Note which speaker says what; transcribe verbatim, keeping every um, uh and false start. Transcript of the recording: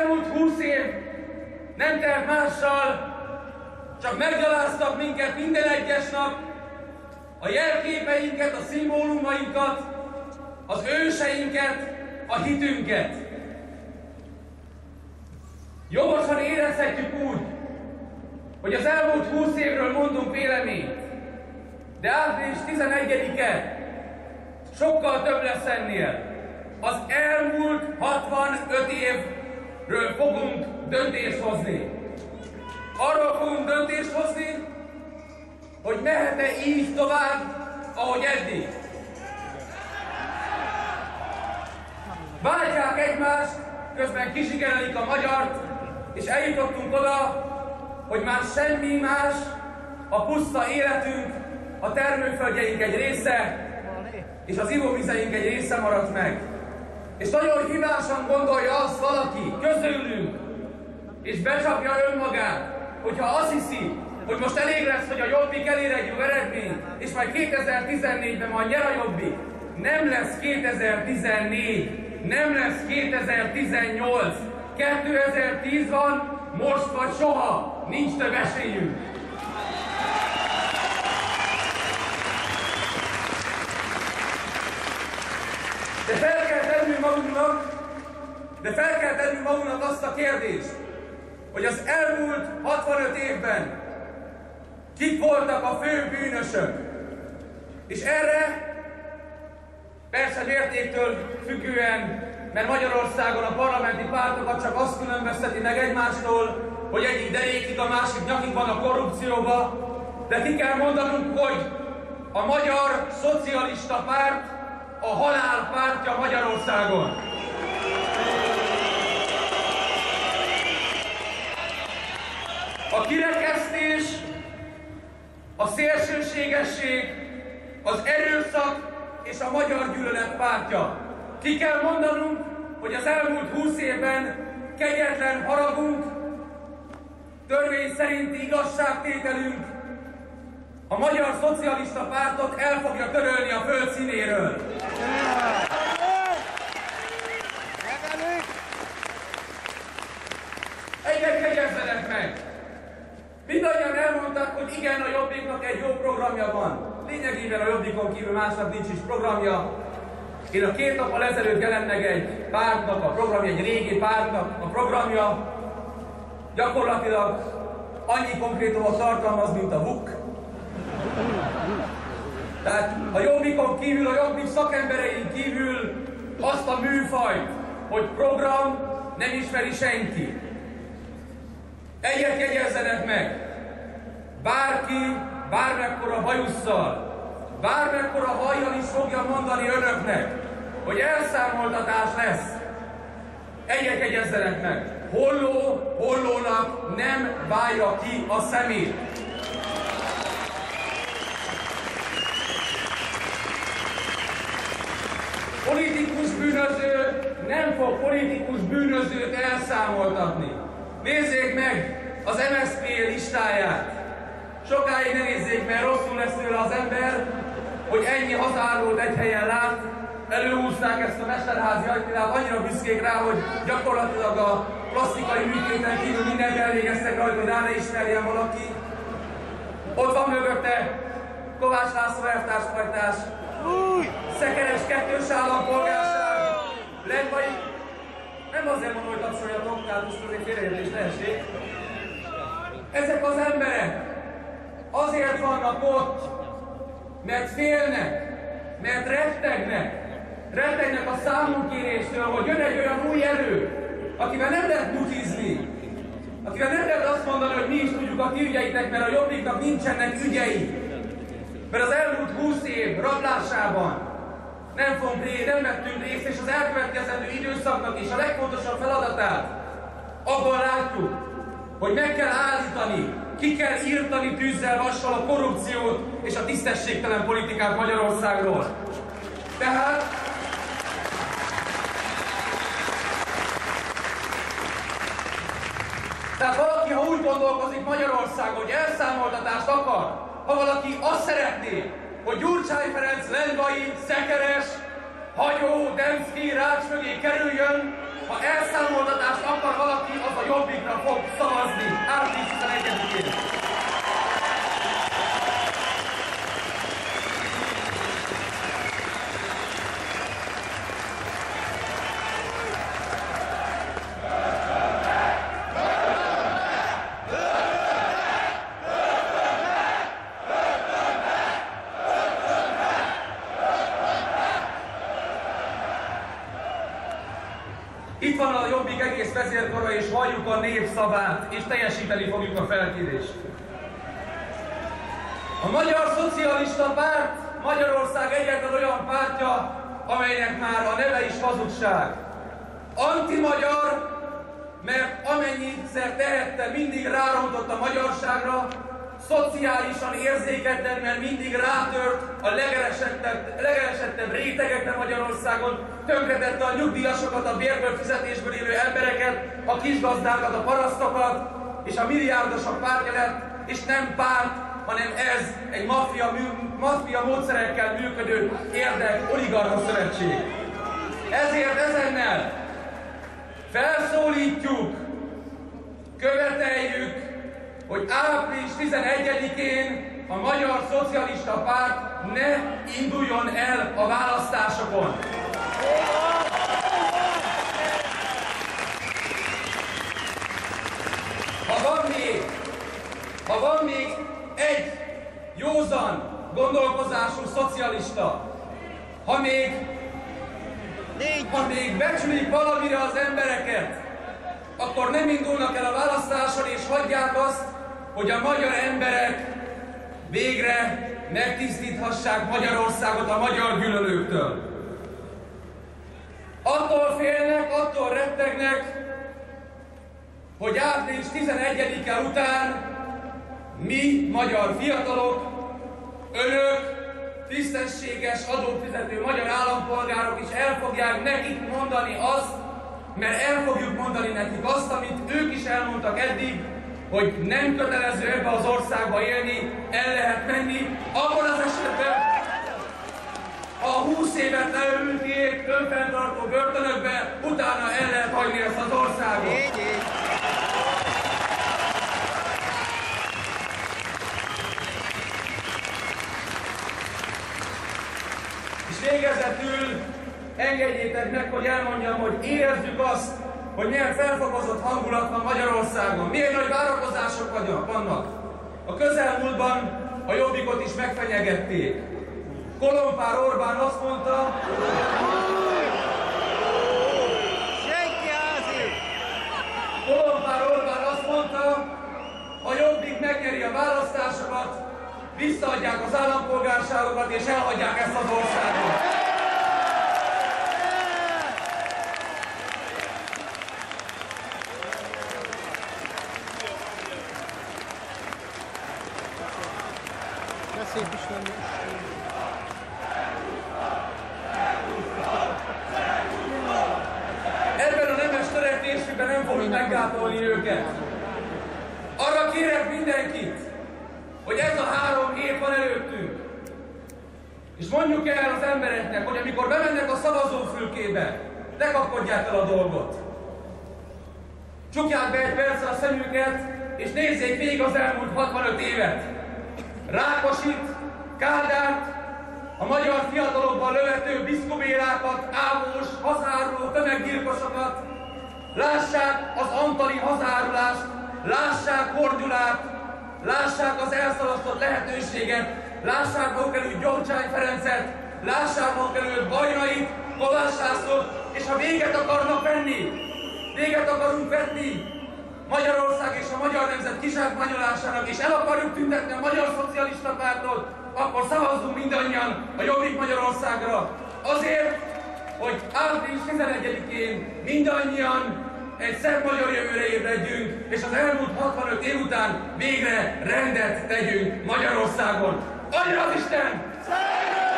Speaker 1: elmúlt húsz év nem telt mással, csak meggyaláztak minket minden egyes nap, a jelképeinket, a szimbólumainkat, az őseinket, a hitünket. Jogosan érezhetjük úgy, hogy az elmúlt húsz évről mondunk véleményt, de április tizenegyedike sokkal több lesz ennél. Az elmúlt hatvanöt évről fogunk döntést hozni. Arról fogunk döntést hozni, hogy mehet-e így tovább, ahogy eddig. Váltják egymást, közben kizsigerelik a magyart, és eljutottunk oda, hogy már semmi más, a puszta életünk, a termőföldjeink egy része, és az ivóvizeink egy része maradt meg. És nagyon hibásan gondolja azt valaki közülünk, és becsapja önmagát, hogyha azt hiszi, hogy most elég lesz, hogy a Jobbik elér egy jó eredményt, és majd kétezer-tizennégyben majd nyer a Jobbik. Nem lesz kétezer-tizennégy, nem lesz kétezer-tizennyolc, kétezer-tíz van, most vagy soha, nincs több esélyünk. De fel kell tennünk magunknak, de fel kell tennünk magunknak azt a kérdést, hogy az elmúlt hatvanöt évben kik voltak a fő bűnösök. És erre persze mértéktől függően, mert Magyarországon a parlamenti pártokat csak azt különbözteti meg egymástól, hogy egyik derékig, a másik nyakig van a korrupcióba, de ki kell mondanunk, hogy a Magyar Szocialista Párt a halál pártja Magyarországon. A kirekesztés, a szélsőségesség, az erőszak és a magyar gyűlölet pártja. Ki kell mondanunk, hogy az elmúlt húsz évben kegyetlen haragunk, törvény szerinti igazságtételünk a Magyar Szocialista Pártot el fogja törölni a föld színéről. Egyet jegyezzenek meg! Mindannyian elmondták, hogy igen, a Jobbiknak egy jó programja van. Lényegében a Jobbikon kívül másnak nincs is programja. Én a két nappal ezelőtt jelent meg egy pártnak a programja, egy régi pártnak a programja. Gyakorlatilag annyi konkrétumot tartalmaz, mint a vuk. Tehát a Jobbikon kívül, a Jobbik szakemberein kívül azt a műfajt, hogy program nem ismeri senki. Egyet jegyezzenek meg! Bárki, bármekkora bajusszal, bármekkora hajjal is fogja mondani önöknek, hogy elszámoltatás lesz. Egyet jegyezzenek meg! Holló, hollónak nem válja ki a szemét. Politikus bűnöző nem fog politikus bűnözőt elszámoltatni. Nézzék meg az em es zé pé listáját. Sokáig ne nézzék, mert rosszul lesz tőle az ember, hogy ennyi hazáról egy helyen lát. Előhúzták ezt a mesterházi ajtát, annyira büszkék rá, hogy gyakorlatilag a plastikai műtéten kívül mindent elvégeztek rajta, hogy rá ne ismerjen valaki. Ott van mögötte Kovács László elvtárspajtás, Szekeres kettős állampolgárság, Lendvai. Nem azért mondom, hogy tapsoljatok, tehát most azért félreértés ne essék. Ezek az emberek azért vannak ott, mert félnek, mert rettegnek. Rettegnek a számunkéréstől, hogy jön egy olyan új erő, akivel nem lehet mutizni, akivel nem lehet azt mondani, hogy mi is tudjuk a ti ügyeitek, mert a Jobbiknak nincsenek ügyei. Mert az elmúlt húsz év rablásában nem fogunk ré, nem vettünk részt, és az elkövetkezendő időszaknak is a legfontosabb feladatát abban látjuk, hogy meg kell állítani, ki kell írtani tűzzel, vassal a korrupciót és a tisztességtelen politikát Magyarországról. Tehát Tehát valaki, ha úgy gondolkozik Magyarországon, hogy elszámoltatást akar, ha valaki azt szeretné, hogy Gyurcsány Ferenc, Lendvai, Szekeres, Hagyó, Demszky, Rács mögé kerüljön, ha elszámoltatást akar valaki Itt van a Jobbik egész vezérkara, és halljuk a népszavát, és teljesíteni fogjuk a felkérést. A Magyar Szocialista Párt Magyarország egyetlen olyan pártja, amelynek már a neve is hazugság. Anti-magyar, mert amennyiszer tehette, mindig rárontott a magyarságra, szociálisan érzéketlen, mert mindig rátört a legelesettebb, legelesettebb rétegekre Magyarországon, tönkretette a nyugdíjasokat, a bérből fizetésből élő embereket, a kisgazdákat, a parasztokat, és a milliárdosok pártja lett, és nem párt, hanem ez egy maffia, maffia módszerekkel működő érdek, oligarcha szövetség. Ezért ezennel felszólítjuk, követeljük, hogy április tizenegyedikén a Magyar Szocialista Párt ne induljon el a választásokon. Ha van még, ha van még egy józan gondolkozású szocialista, ha még, ha még becsülik valamire az embereket, akkor nem indulnak el a választáson, és hagyják azt, hogy a magyar emberek végre megtisztíthassák Magyarországot a magyar gyűlölőktől. Attól félnek, attól rettegnek, hogy április tizenegyedike után mi, magyar fiatalok, önök, tisztességes adófizető magyar állampolgárok is el fogják nekik mondani azt, mert el fogjuk mondani nekik azt, amit ők is elmondtak eddig, hogy nem kötelező ebbe az országba élni, el lehet menni, abban az esetben, ha húsz évet leülték önfenntartó börtönökbe, utána el lehet hagyni ezt az országot. És végezetül engedjétek meg, hogy elmondjam, hogy érezzük azt, hogy milyen felfokozott hangulat van Magyarországon. Milyen nagy várakozások vannak. A közelmúltban a Jobbikot is megfenyegették. Kolompár Orbán azt mondta, Kolompár Orbán azt mondta, ha Jobbik megnyeri a választásokat, visszaadják az állampolgárságokat és elhagyják ezt az országot.
Speaker 2: Szép is lenni.
Speaker 1: Ebben a nemes törekvésükben nem fogjuk meggátolni őket. Arra kérek mindenkit, hogy ez a három év van előttünk. És mondjuk el az embereknek, hogy amikor bemennek a szavazófülkébe, ne kapkodják el a dolgot. Csukják be egy percre a szemüket, és nézzék végig az elmúlt hatvanöt évet. Rákosit, Kádárt, a magyar fiatalokban lövető biszkobélákat, ávós, hazáruló tömeggyilkosokat, lássák az antali hazárulást, lássák Hordyulát, lássák az elszalasztott lehetőséget, lássák maguk előtt Gyurcsány Ferencet, lássák maguk előtt Bajnait, Kovács Lászlót, és ha véget akarnak venni, véget akarunk vetni Magyarország és a magyar nemzet kizsákmányolásának, és el akarjuk tüntetni a Magyar Szocialista Pártot, akkor szavazzunk mindannyian a Jobbik Magyarországra. Azért, hogy április tizenegyedikén mindannyian egy szebb magyar jövőre ébredjünk, és az elmúlt hatvanöt év után végre rendet tegyünk Magyarországon. Adja az Isten!